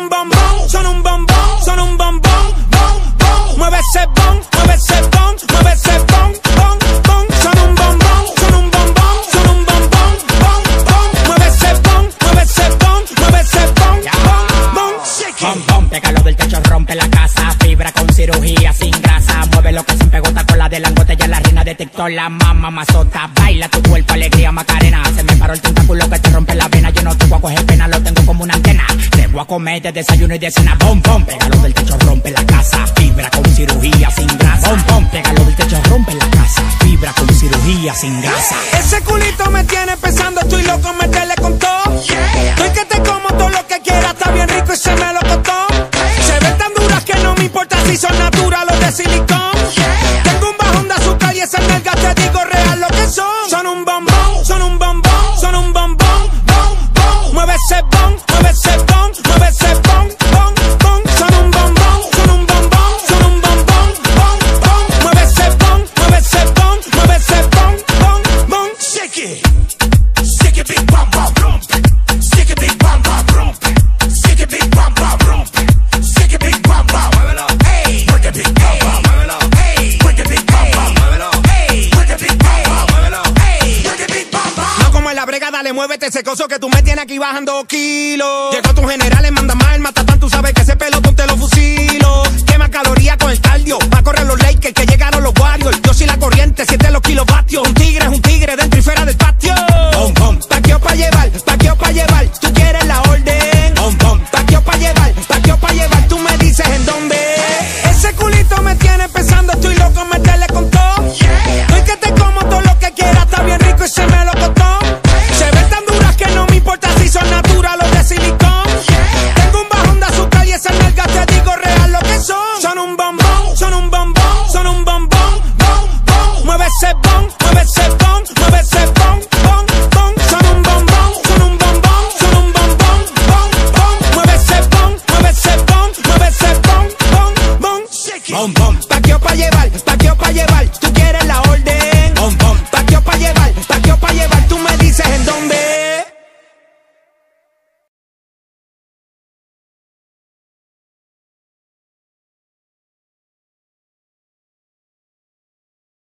un bombón, son un bombón, son un bombón, bom, bom. Mueve ese bon, mueve ese bon, mueve ese bon, bon, bon. Son un bombón, son un bombón, son un bombón, bom, bom. Mueve ese bon, mueve ese bon, mueve ese bon, bom, bom. Bom, bom, pégalo del techo, rompe la casa. Fibra con cirugía, sin grasa. Mueve lo que se pegota con la de langote. Ya la reina de TikTok, la mamá mazota. Baila tu cuerpo, alegría, Macarena. Se me paró el tentáculo que te rompe la vena. Yo no te voy a coger pena, lo tengo como una antena. Te voy a comer de desayuno y de cena. Bom, bom, pégalo del techo, rompe la casa. Fibra con cirugía, sin grasa. Bom, bom, pégalo del techo, rompe la casa. Fibra con cirugía, sin grasa. Ese culito me tiene pensando, estoy loco, meterle con todo. Estoy que te como todo lo que quieras, está bien rico y se me lo costó. Se ven tan duras que no me importa si son naturales o de silicón. Tengo un bajón de azúcar y esas nalgas te digo real lo que son. Son un bombón, son un bombón, son un bombón, bom, bom. Mueve ese bon, mueve ese bon, mueve ese bon, bon, bon. Son un bombón, son un bombón, son un bombón, bom, bom. Mueve ese bon, mueve ese bon, mueve ese bon, bon, bon. Shake it big bam bam rump. Shake it big bam bam rump. Shake it big bam bam rump. Shake it big bam bam. Muévelo, hey. Work it big bam bam. Muévelo, hey. Work it big bam bam. Muévelo, hey. Work it big bam bam. Muévelo, hey. Work it big bam bam. No como en la brega, dale, muévete ese coso que tú me tienes aquí bajando kilos. Llegó